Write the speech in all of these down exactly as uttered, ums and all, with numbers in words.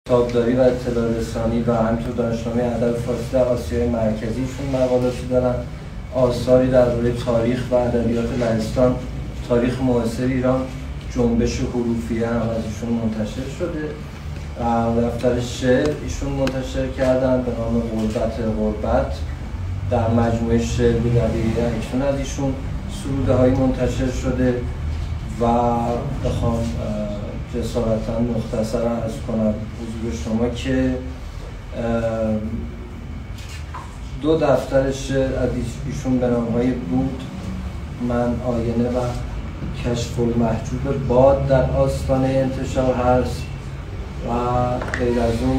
کتابداری و اطلاع رسانی و همینطور دانشنامه ادب فارسی در آسیای مرکزیشون مقالاتی دارن. آثاری درباره تاریخ و ادبیات لهستان، تاریخ معاصر ایران، جنبش حروفیه هم از ایشون منتشر شده. دفتر شعر ایشون منتشر کردن به نام غربت غربت، در مجموعه شعر بی‌دقیقه ایشون از ایشون سروده هایی منتشر شده و بخوام جسارتا مختصرا عرض کنم حضور شما که دو دفتر شعر از ایشون به نام‌های بود، من آینه و کشف المحجوب باد در آستانه انتشار هست و غیر از اون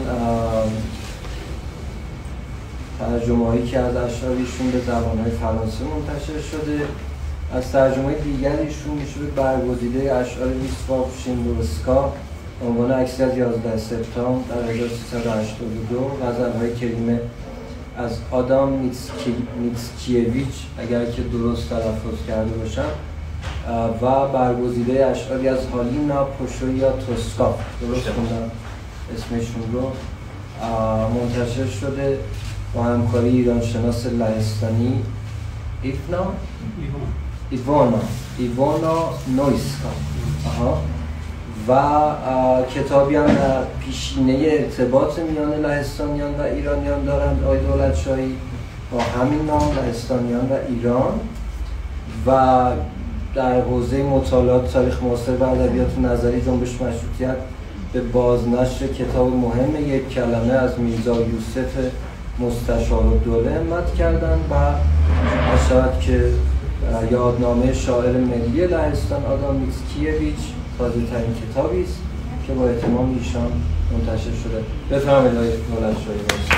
ترجمه هایی که از اشعار ایشون به زبان‌های فرانسه منتشر شده. از ترجمه دیگر ایشون میشه به برگزیده اشعار ویسلاو شیندروسکا عنوان عکسی از یازده سپتامبر در هزار و سیصد و هشتاد و دو، غزل‌های کریمه از آدام میتسکی... میتسکیویچ اگر که درست تلفظ کرده باشم و برگزیده اشعاری از هالینا پوشویا توسکا، درست خوندم اسمشون رو، منتشر شده با همکاری ایرانشناس لهستانی ایفنا ایوانا ایوانا نویسکا آها. و کتابی هم در پیشینه ارتباط میان لهستانیان و ایرانیان دارند آقای دولتشاهی با همین نام، لهستانیان و ایران، و در حوزه مطالعات تاریخ معاصر و ادبیات نظری جنبش مشروطیت به بازنشر کتاب مهم یک کلمه از میرزا یوسف مستشارالدوله همت کردند و از شود که یادنامه شاعر ملی لهستان آدام میتسکیویچ تازه ترین کتابی است که با اهتمام ایشان منتشر شده. بفرمایید آقای دولتشاهی.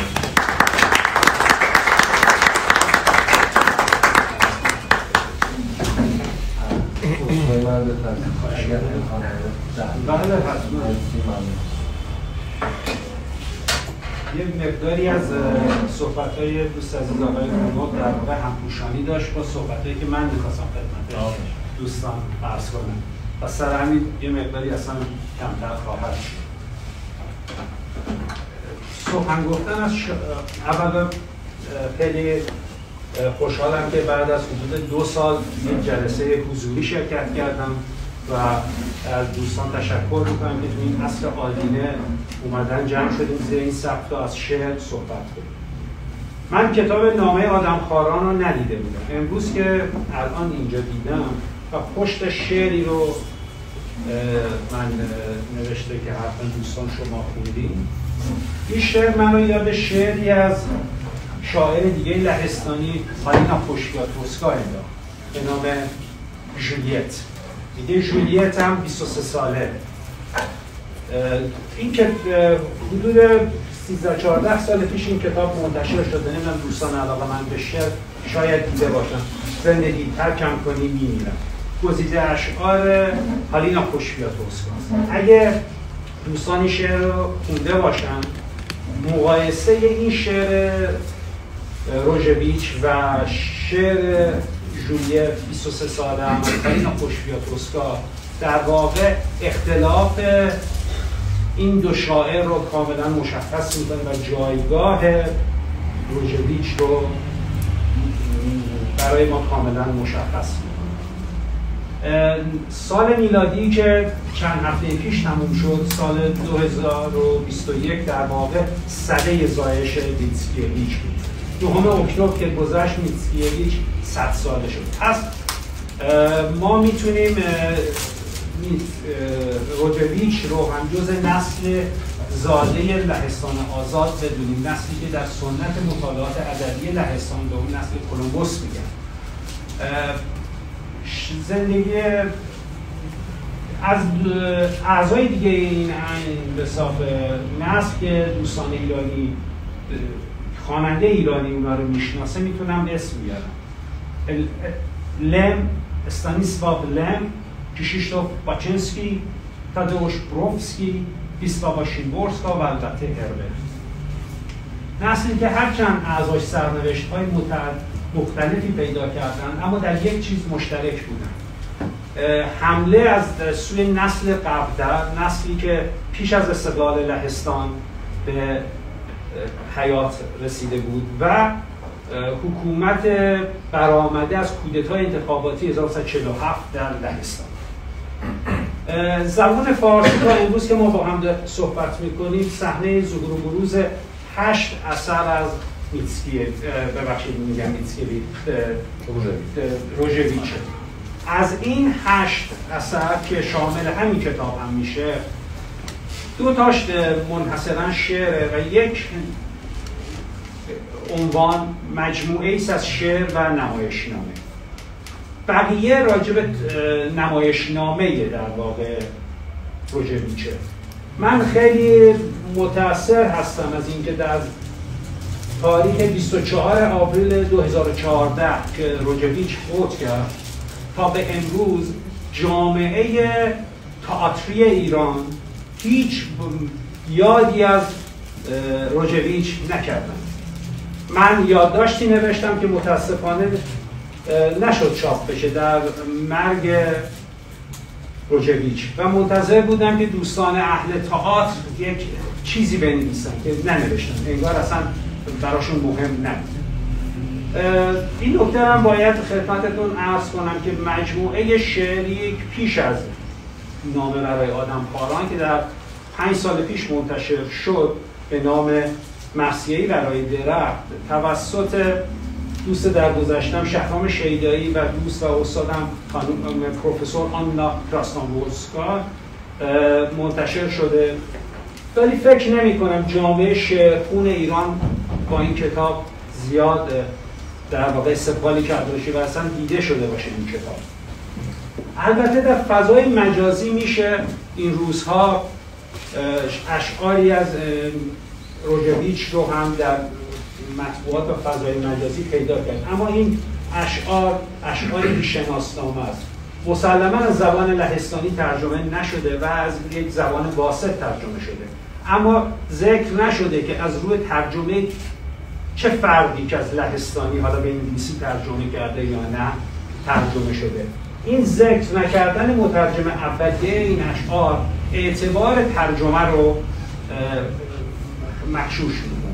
من بفرمایید اگر امکان بله حتما. یه مقداری از صحبت‌های دوست عزیز آقای گونو در واقع همپوشانی داشت با صحبت‌هایی که من می‌خواستم خدمت دوستان عرض کنم و سر همین یه مقداری اصلا کمتر خواهد شد. سخن گفتن از ش... اولا خیلی خوشحالم که بعد از حدود دو سال یک جلسه حضوری شرکت کردم و از دوستان تشکر میکنم که تو این عصر آدینه اومدن جمع شدیم زیر این سقف تا از شعر صحبت کنیم. من کتاب نامه آدمخواران رو ندیده بودم، امروز که الان اینجا دیدم و پشت شعری رو من نوشته که حتما دوستان شما خوندین. این شعر منو یاد شعری از شاعر دیگه لهستانی هالینا پوشویا توسکا انداخت به نام جولیت. دیگه جولیت هم بیست و سه ساله. این که حدود سیزده چهارده سال پیش این کتاب منتشر شده، نمیدونم دوستان علاقه من به شعر شاید دیده باشن. زندگی ترکم کنی میمیرم، گزیده اشعار هالینا پوشویا توسکا. اگه دوستان این شعر رو خونده باشن، مقایسه این شعر روژویچ و شعر جولیت بیست و سه ساله هالینا پوشویا توسکا در واقع اختلاف این دو شاعر رو کاملا مشخص میکنه و جایگاه روژویچ رو برای ما کاملا مشخص میکنه. سال میلادی که چند هفته پیش تموم شد، سال دو هزار و بیست و یک، در واقع سده زایش میتسکیویچ بود. دوم اکتبر که گذشت میتسکیویچ صد ساله شد. پس ما میتونیم روژویچ رو هم جز نسل زاده لهستان آزاد بدونیم، نسلی که در سنت مطالعات ادبی لهستان به اون نسل کلمبوس میگن. زندگی از اعضای دیگه این بساط نسل که دوستان ایرانی، خواننده ایرانی اونا رو میشناسه میتونم اسم بیارم. لم، استانیسلاو لم، کشیشتوف باچنسکی، تادeusz بروفسکی، ویسلاوا شیمبورسکا و البته هربرت. نسلی که هرچند اعضاش سرنوشت‌های مختلفی پیدا کردن اما در یک چیز مشترک بودن. حمله از سوی نسل قبل‌تر، نسلی که پیش از استقلال لهستان به حیات رسیده بود و حکومت برآمده از کودتای انتخاباتی هزار و سیصد و چهل و هفت در لهستان. زبان فارسی تا امروز که ما با هم صحبت میکنیم صحنه ظهور و بروز هشت اثر از میتسکی، ببخشید میگم میتسکی، روژویچ. از این هشت اثر که شامل همین کتاب هم میشه، دو تاش منحصرا شعره و یک عنوان مجموعه ایست از شعر و نمایشنامه. بقیه راجب نمایشنامه در واقع روژویچه. من خیلی متأثر هستم از اینکه در تاریخ بیست و چهارم آوریل دو هزار و چهارده که روژویچ فوت کرد تا به امروز جامعه تئاتری ایران هیچ یادی از روژویچ نکردن. من یادداشتی نوشتم که متاسفانه نشد چاپ بشه در مرگ روژویچ و منتظر بودم که دوستان اهل تئاتر یک چیزی بنویسن که ننوشتن، انگار اصلا براشون مهم نبود. این نکته هم باید خدمتتون عرض کنم که مجموعه شعری پیش از نامه برای آدم پاران که در پنج سال پیش منتشر شد به نام مرثیه‌ای برای درخت توسط دوست درگذشتم شهرام شیدایی و دوست و استادم خانم پروفسور آنا کراسنوورسکا منتشر شده، ولی فکر نمی کنم جامعه شعرخوان ایران با این کتاب زیاد در واقع استقبالی کرده باشه و اصلا دیده شده باشه این کتاب. البته در فضای مجازی میشه این روزها اشعاری از روژویچ رو هم در مطبوعات و فضای مجازی پیدا کرد، اما این اشعار اشعاری شناسنامه است. مسلما از زبان لهستانی ترجمه نشده و از یک زبان واسط ترجمه شده، اما ذکر نشده که از روی ترجمه چه فردی که از لهستانی حالا به انگلیسی ترجمه کرده یا نه ترجمه شده. این ذکر نکردن مترجم اولیه این اشعار اعتبار ترجمه رو مغشوش میکنه.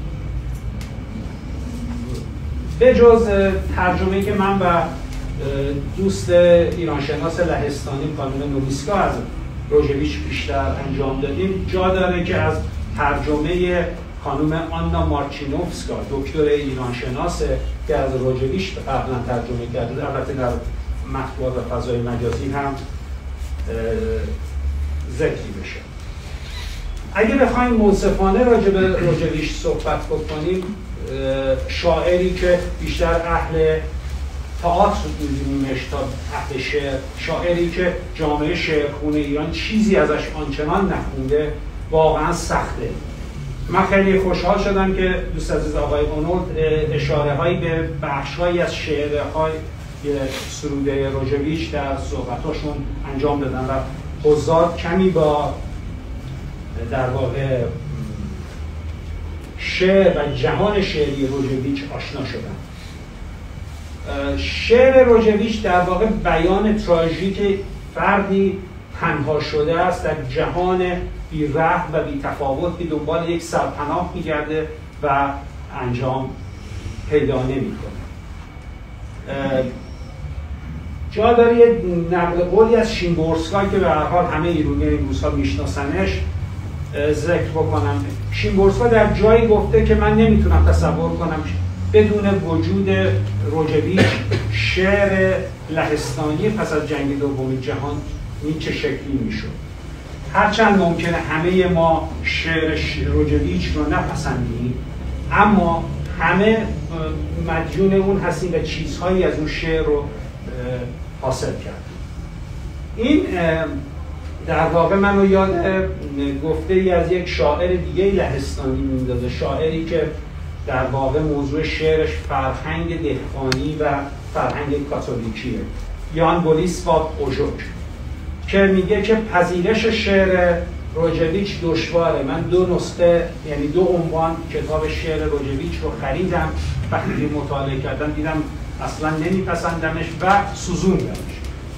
به جز ترجمه‌ای که من و دوست ایرانشناس لهستانی خانم نویسکا از روژویچ بیشتر انجام دادیم، جا داره که از ترجمه خانم آنا مارچینوفسکا دکتر ایرانشناسه که از روژویچ قبلا ترجمه کرده، البته در مطبوعات و فضای مجازی هم ذکری بشه. اگه بخوایم منصفانه راجع به روژویچ صحبت بکنیم، شاعری که بیشتر اهل تئاتر می‌دونیمش تا اهل شعر، شاعری که جامعه شعرخوان ایران چیزی ازش آنچنان نخونده، واقعا سخته. من خیلی خوشحال شدم که دوست عزیز آقای اونولد اشاره هایی به بخش‌هایی از شعرهای سروده روژویچ در صحبتاشون انجام دادن و حضار کمی با در واقع شعر و جهان شعری روژویچ آشنا شدن. شعر روژویچ در واقع بیان تراژیک فردی تنها شده است در جهان بی رحم و بی تفاوت که دنبال یک سرپناه میگرده و انجام پیدا نمیکنه. جا داره یه نقل قولی از شیمبورسکای که به هر حال همه ایرانی این روزها میشناسنش ذکر بکنم. شیمبورسکا در جایی گفته که من نمیتونم تصور کنم بدون وجود روژویچ شعر لهستانی پس از جنگ دوم جهان این چه شکلی میشد. هرچند ممکنه همه ما شعر روژویچ رو نپسندیم، اما همه مدیون اون هستیم و چیزهایی از اون شعر رو حاصل کردیم. این در واقع منو یاد گفته ای از یک شاعر دیگه لهستانی میندازه، شاعری که در واقع موضوع شعرش فرهنگ دهقانی و فرهنگ کاتولیکیه، یان بولیسلاو اوژوک، که میگه که پذیرش شعر روژویچ دشواره. من دو نسخه یعنی دو عنوان کتاب شعر روژویچ رو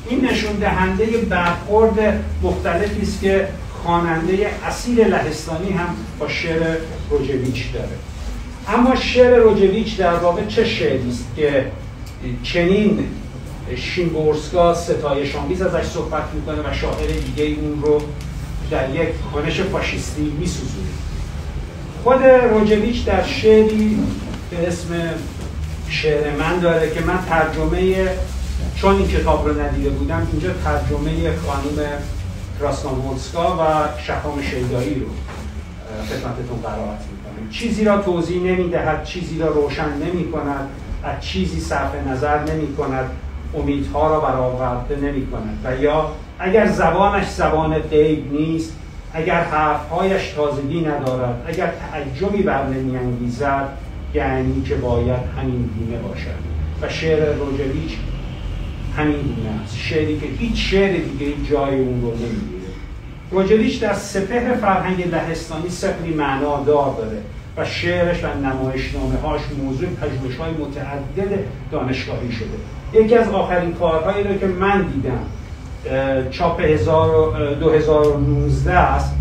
این نشون دهنده برخورد مختلفی است که خواننده اصیل لهستانی هم با شعر روجویچ داره. اما شعر روجویچ در واقع چه شعری است که چنین شیمبورسکا ستایش‌آمیز ازش صحبت میکنه و شاعر دیگه اون رو در یک کنش فاشیستی میسوزونه؟ خود روجویچ در شعری به اسم شعر من داره که من ترجمه، چون این کتاب رو ندیده بودم، اینجا ترجمه خانم کراسنوولسکا و شهرام شیدایی رو خدمتتون قرائت میکنم. چیزی را توضیح نمیدهد، چیزی را روشن نمی کند، از چیزی صرف نظر نمی کند، امیدها را برآورده نمی کند. و یا اگر زبانش زبان غیب نیست، اگر حرفهایش تازگی ندارد، اگر تعجبی بر نمی انگیزد، یعنی که باید همین گونه باشد. و شعر روجویچ همین گونه است، شعری که هیچ شعر دیگه جای اون رو نمیگیره. روجویچ در سپهر فرهنگ لهستانی سپری معنادار داره و شعرش و نمایشنامه‌هاش موضوع پژوهش‌های متعدد دانشگاهی شده. یکی از آخرین کارهایی رو که من دیدم چاپ دو هزار و نوزده است،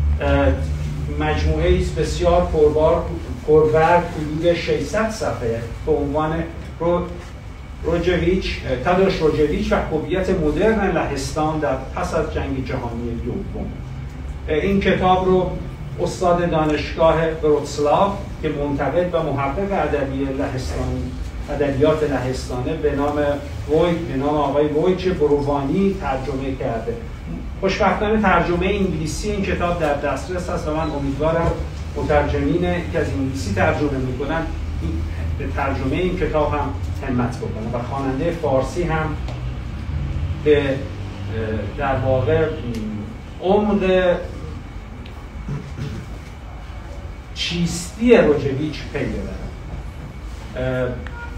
مجموعه است بسیار پربار پرورق حدود ششصد صفحه به عنوان رو روجویچ، تادوش روجویچ و هویت مدرن لهستان در پس از جنگ جهانی دوم. این کتاب رو استاد دانشگاه وراتسلاو که منتقد و محقق ادبی لهستانی ادبیات لهستانه به نام وی به نام آقای ویچ برووانی ترجمه کرده. خوشبختانه ترجمه انگلیسی این کتاب در دسترس است و من امیدوارم مترجمین که از انگلیسی ترجمه میکنن به ترجمه این کتاب هم همت بکنن و خواننده فارسی هم به در واقع عمق چیستی روجویچ پی ببرن.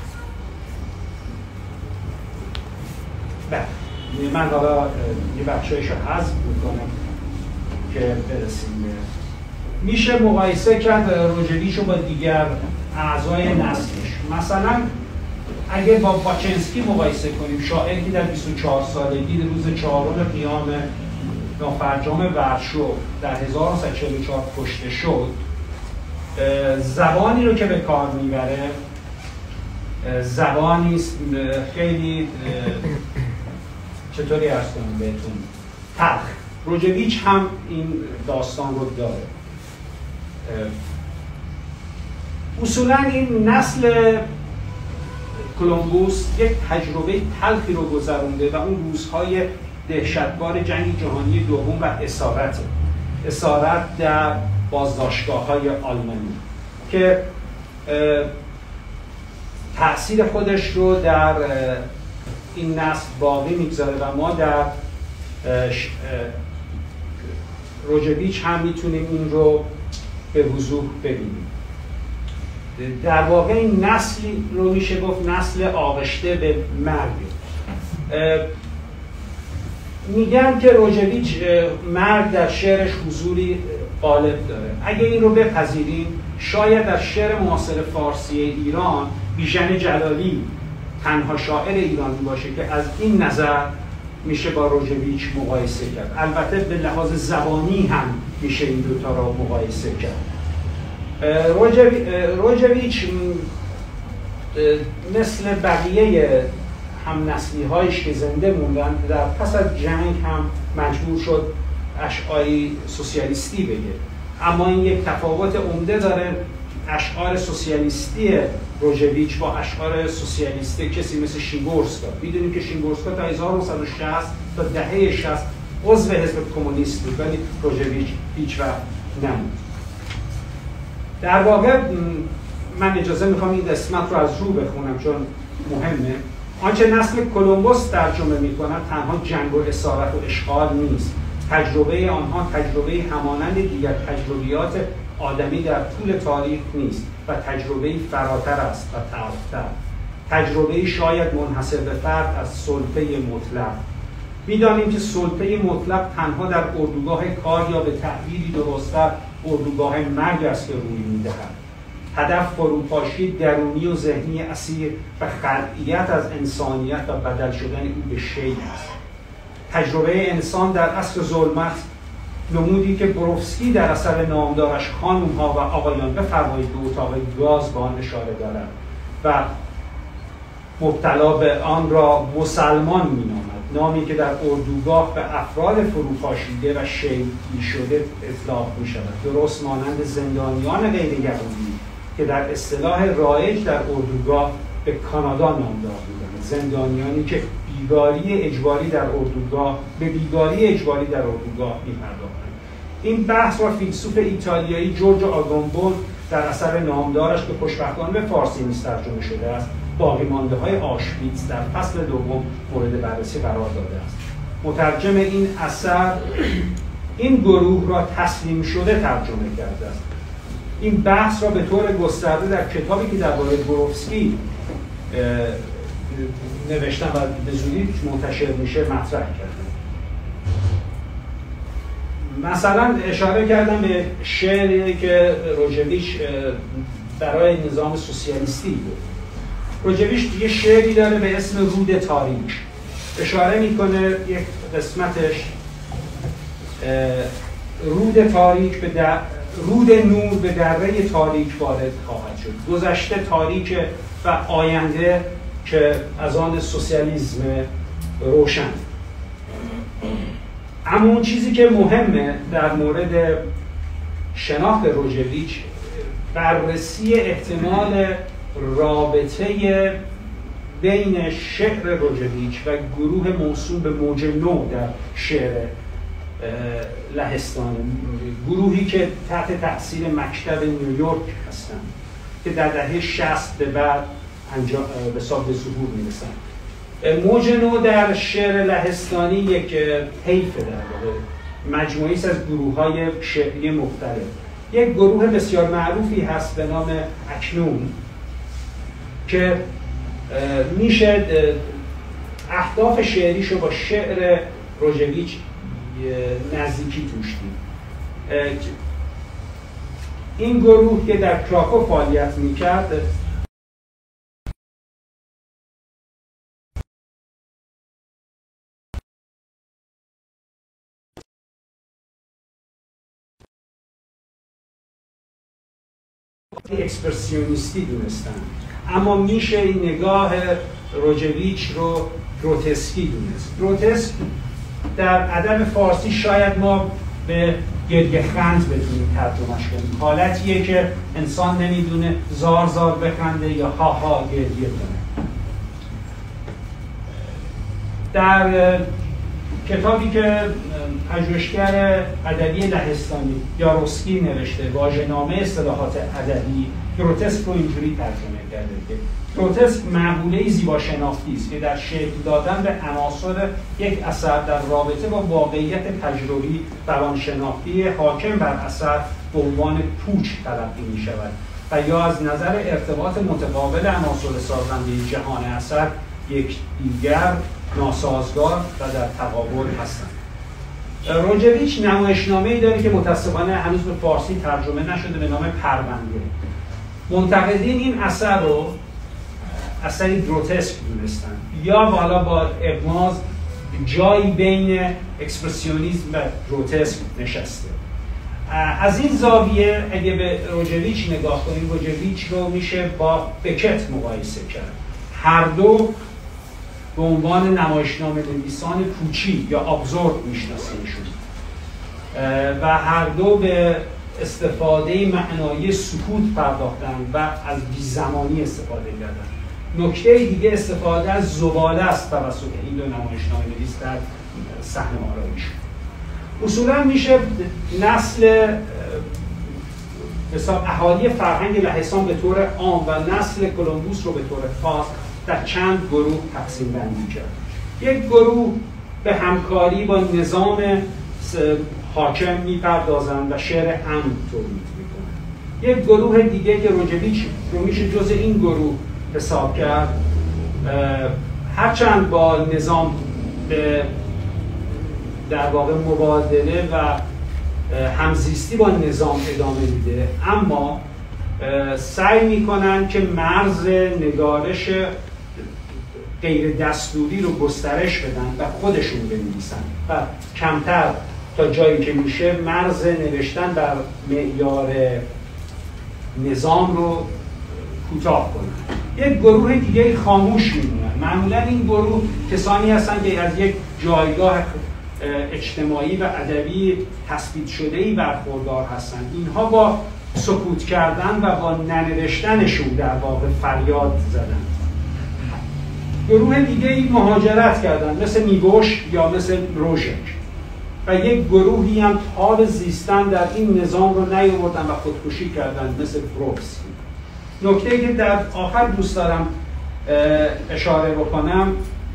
بله من حالا یه بخشایشو حذف میکنم که برسیم. میشه مقایسه کرد روجویچ رو با دیگر اعضای نسلش. مثلا اگه با باچنسکی مقایسه کنیم، شاعری که در بیست و چهار سالگی روز چهارم قیام نافرجام ورشو در هزار و نهصد و چهل و چهار کشته شد، زبانی رو که به کار میبره زبانی است خیلی چطوری عرض کنم بهتون تلخ. روجویچ هم این داستان رو داره. اصولا این نسل کلمبوس یک تجربه تلخی رو گذرونده و اون روزهای دهشتبار جنگ جهانی دوم و اسارت اسارت در بازداشتگاه‌های آلمانی که تأثیر خودش رو در این نسل باقی میگذاره و ما در روجویچ هم میتونیم این رو به وضوح ببینیم. در واقع این نسلی رو میشه گفت نسل آغشته به مرگ. میگن که روجویچ مرگ در شعرش حضوری غالب داره. اگه این رو بپذیریم، شاید در شعر معاصر فارسی ایران بیژن جلالی تنها شاعر ایرانی باشه که از این نظر میشه با روجویچ مقایسه کرد. البته به لحاظ زبانی هم میشه این دوتا را مقایسه کرد. روجویچ مثل بقیه هم نسلی هایش که زنده موندن در پس از جنگ هم مجبور شد اشعاری سوسیالیستی بگه، اما این یک تفاوت عمده داره. اشعار سوسیالیستی روجویچ با اشعار سوسیالیستی کسی مثل شیمبورسکا، میدونیم که شیمبورسکا تا هزار و نهصد و شصت تا دهه شصت عضو حزب کمونیست بود ولی روجویچ هیچ وقت نبود. در واقع من اجازه میخوام این قسمت رو از رو بخونم چون مهمه. آنچه نسل کلمبوس ترجمه میکنند تنها جنگ و اسارت و اشغال نیست. تجربه آنها تجربه همانند دیگر تجربیات آدمی در طول تاریخ نیست و تجربه فراتر است و تعالی‌تر. تجربه شاید منحصر به فرد از سلطه مطلق. میدانیم که سلطه مطلق تنها در اردوگاه کار یا به تعبیری درست‌تر اردوگاه مرگ است که روی میدهد. هدف فروپاشی درونی و ذهنی اسیر و خلعیت از انسانیت و بدل شدن او به شی است. تجربه انسان در عصر ظلمت، نمودی که بروفسکی در اثر نامدارش خانوم‌ها و آقایان بفرمایید به اتاق گاز به آن اشاره دارد و مبتلا به آن را مسلمان می‌نامد، نامی که در اردوگاه به افراد فروپاشیده و شیعی شده اطلاق می‌شود، درست مانند زندانیان غیر یهودی که در اصطلاح رایج در اردوگاه به کانادا نامدار می‌دهند، زندانیانی که بیگاری اجباری در اردوگاه به بیگاری اجباری در اردوگاه می‌پردازند. این بحث را فیلسوف ایتالیایی جورجو آگامبون در اثر نامدارش که خوشبختانه به فارسی نیز ترجمه شده است، باقی مانده های آشویتز در فصل دوم مورد بررسی قرار داده است. مترجم این اثر این گروه را تسلیم شده ترجمه کرده است. این بحث را به طور گسترده در کتابی که درباره بروفسکی نوشتم و به زودی منتشر میشه مطرح کردم. مثلا اشاره کردم به شعری که روژویچ برای نظام سوسیالیستی بود. روژویچ یه شعری داره به اسم رود تاریک. اشاره میکنه یک قسمتش رود تاریک به در... رود نور به دره تاریک وارد خواهد شد. گذشته تاریک و آینده که از آن سوسیالیسم روشن. اما اون چیزی که مهمه در مورد شناخت روژویچ بررسی احتمال رابطه بین شعر روژویچ و گروه موسوم به موج نو در شعر لهستانی، گروهی که تحت تاثیر مکتب نیویورک هستند که در دهه شصت به بعد انجام به صاحب ظهور میرسن. موج نو در شعر لهستانی یک طیف در واقع مجموعی است از گروه‌های شعری مختلف. یک گروه بسیار معروفی هست به نام اکنون که میشه اهداف شعریشو با شعر روژویچ نزدیکی توش دید. این گروه که در کراکو فعالیت میکرد اکسپرسیونیستی دونستن، اما میشه این نگاه روژویچ رو گروتسکی دونست. گروتسک در ادب فارسی شاید ما به گریه خند بتونیم ترجمهش کنیم. حالتیه که انسان نمیدونه زار زار بخنده یا ها ها گریه کنه. در کتابی که پژوهشگر ادبی لهستانی یاروسکی نوشته، واژه‌نامه اصطلاحات ادبی، گروتسک رو اینجوری ترجمه کرده که گروتسک معموله زیباشناختی است که در شکل دادن به عناصر یک اثر در رابطه با واقعیت تجربی روانشناختی حاکم بر اثر به عنوان پوچ تلقی می شود و یا از نظر ارتباط متقابل عناصر سازنده جهان اثر یک دیگر ناسازگار و در تقابل هستند. روژویچ نمایشنامه‌ای داره که متأسفانه هنوز به فارسی ترجمه نشده به نام پرونده. منتقدین این اثر رو اثری گروتسک دونستن یا حالا با اغماز جایی بین اکسپرسیونیسم و گروتسک نشسته. از این زاویه اگه به روژویچ نگاه کنیم، روژویچ رو میشه با بکت مقایسه کرد. هر دو به عنوان نمایشنامه نویسان پوچی یا ابزورد میشناسیمشون و هر دو به استفاده معنایی سکوت پرداختن و از بی‌زمانی استفاده کردن. نکته دیگه استفاده از زباله است توسط این دو نمایشنامه نویس در صحنه آرایش. اصولا میشه نسل حساب اهالی فرهنگ لهستان به طور عام و نسل کلمبوس رو به طور خاص در چند گروه تقسیم بندی کرد. یک گروه به همکاری با نظام حاکم میپردازند و شعر امن تولید میکنند. یک گروه دیگه که روژویچ رو میشه جز این گروه حساب کرد، هرچند با نظام به در واقع مبادله و همزیستی با نظام ادامه میده، اما سعی میکنن که مرز نگارش غیر دستوری رو گسترش بدن و خودشون بنویسن و کمتر تا جایی که میشه مرز نوشتن بر معیار نظام رو کوتاه کنن. یک گروه دیگه خاموش میمونن. معمولا این گروه کسانی هستن که از یک جایگاه اجتماعی و ادبی تثبیت شده‌ای برخوردار هستند. اینها با سکوت کردن و با ننوشتنشون در واقع فریاد زدن. گروه دیگه مهاجرت کردن مثل میگوش یا مثل روژک و یک گروهی هم حال زیستن در این نظام رو نیاوردن و خودکشی کردن مثل بروفسکی. نکته‌ای که در آخر دوست دارم اشاره بکنم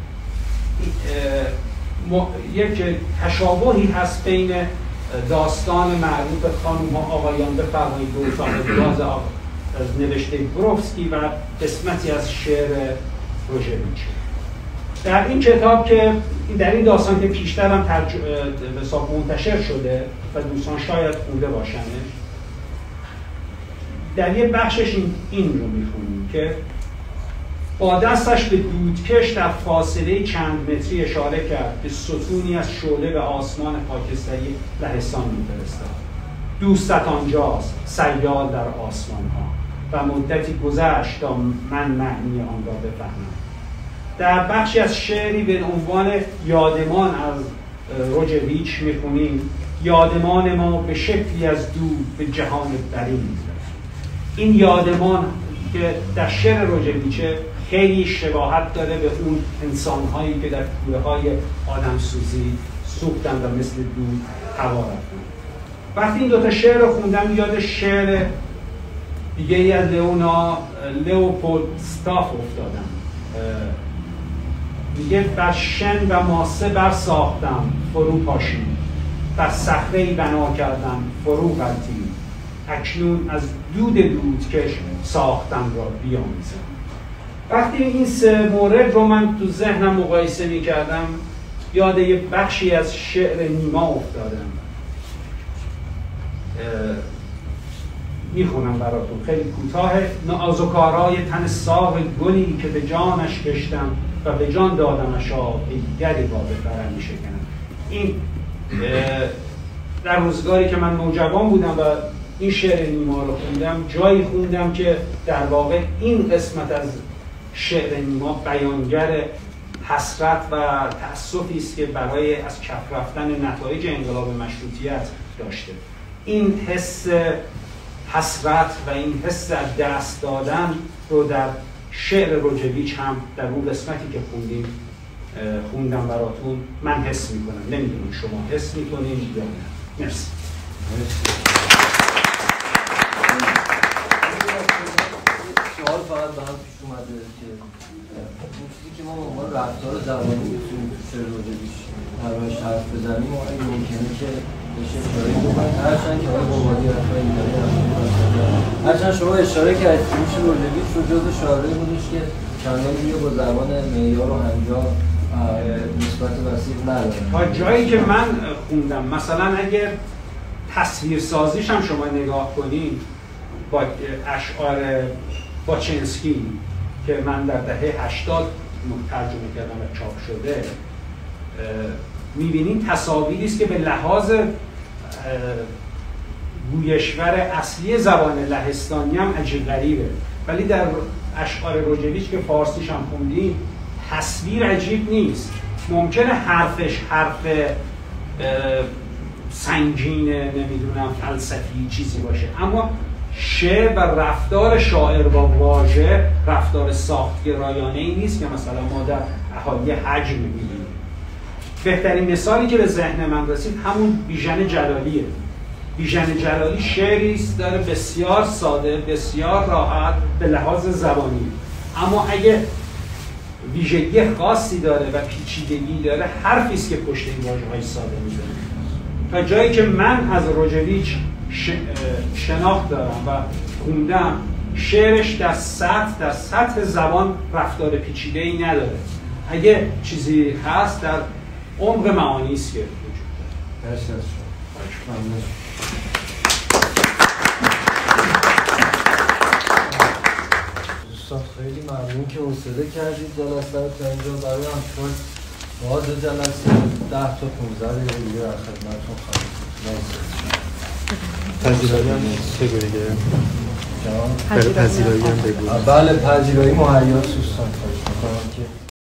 یک تشابهی هست بین داستان معروف خانم ها آقایان بفرمایید دوستان باز از نوشته بروفسکی و قسمتی از شعر روژویچ. در این کتاب که در این داستان که پیشتر هم ترج... منتشر شده و دوستان شاید خونده باشنش، در یه بخشش این, این رو میخونیم که با دستش به دودکش در فاصله چند متری اشاره کرد به ستونی از شعله به آسمان خاکستری لهستان می‌فرستاد. دوستت آنجاست، سیال در آسمان ها و مدتی گذشت تا من معنی آن را بفهمم. در بخشی از شعری به عنوان یادمان از روژویچ میخونیم یادمان ما به شکلی از دود به جهان برین. این یادمان که در شعر روژویچه خیلی شباهت داره به اون انسان‌هایی که در کوره‌های آدمسوزی سوختن و مثل دود هوا رفتن. وقتی این دوتا شعر رو خوندم یاد شعر دیگه ای از لئونا لئوپولد ستاف افتادم. میگه بر شن و ماسه بر ساختم فرو پاشید، بر صخره‌ای بنا کردم فرو غلتید، اکنون از دود دودکش ساختم را بیامیزم. وقتی این سه مورد رو من تو ذهنم مقایسه می‌کردم یاد یه بخشی از شعر نیما افتادم. میخونم براتون خیلی کوتاه. نازوکارای تن ساق گلی که به جانش کشتم و به جان دادمش آب دیگری با به برم میشکنم. این در روزگاری که من نوجوان بودم و این شعر نیما رو خوندم جایی خوندم که در واقع این قسمت از شعر نیما بیانگر حسرت و تأسفی است که برای از کف رفتن نتایج انقلاب مشروطیت داشته. این حس حسرت و این حس از دست دادن رو در شعر روژویچ هم در اون قسمتی که خوندیم خوندم براتون من حس میکنم. نمیدونم شما حس میکنین یا نه. مرسی. سوال فقط به هم پیش اومده که اون چیزی که ما عنوان رفتار زبانی میتونیم تو شعر روژویچ درباره‌اش حرف بزنیم و اگه ممکنه که بشه اشاره بکنید هرچند که آقای قبادی حرفای اینطوری هم هرچند شما اشاره کردید که میشه روژویچ رو جزو شاعرایی بودش که چندان دیگه با زبان معیار و هنجار نسبت وسیع نداره. تا جایی که من خوندم مثلا اگر تصویرسازیش هم شما نگاه کنید با اشعار باچنسکی که من در دهه هشتاد ترجمه کردم و چاپ شده میبینید تصاویری است که به لحاظ گویشور اصلی زبان لهستانی هم عجیب غریبه، ولی در اشعار روژویچ که فارسیش هم خوندید تصویر عجیب نیست. ممکنه حرفش حرف سنگین نمیدونم فلسفی چیزی باشه، اما شعر و رفتار شاعر با واژه رفتار ساختگرایانه ای نیست که مثلا ما در احالی حجم می‌بینیم. بهترین مثالی که به ذهن من رسید همون بیژن جلالیه. بیژن جلالی شعری است داره بسیار ساده، بسیار راحت به لحاظ زبانی، اما اگه ویژگی خاصی داره و پیچیدگی داره حرفی است که پشت این واژه‌های ساده می‌ذاره. تا جایی که من از روژویچ شناخت دارم و خوندم شعرش در سطح در سطح زبان رفتار پیچیده‌ای نداره. اگه چیزی هست در عمق معانی است که وجود داره. مرسی از شما. ممنون. دوستان خیلی ممنون که حوصله کردید جلسه رو تا اینجا. برای هم شد باز جلسه ده تا پونزده دقیقه دیگه در خدمتتون خواهیم بود. پذیرایی هم بگو دیگه. جان؟ پذیرایی هم بگو. بله پذیرایی مهیاست دوستان.